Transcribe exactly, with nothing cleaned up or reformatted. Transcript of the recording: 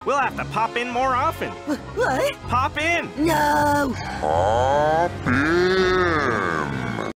We'll have to pop in more often. What? Pop in! No! Pop in.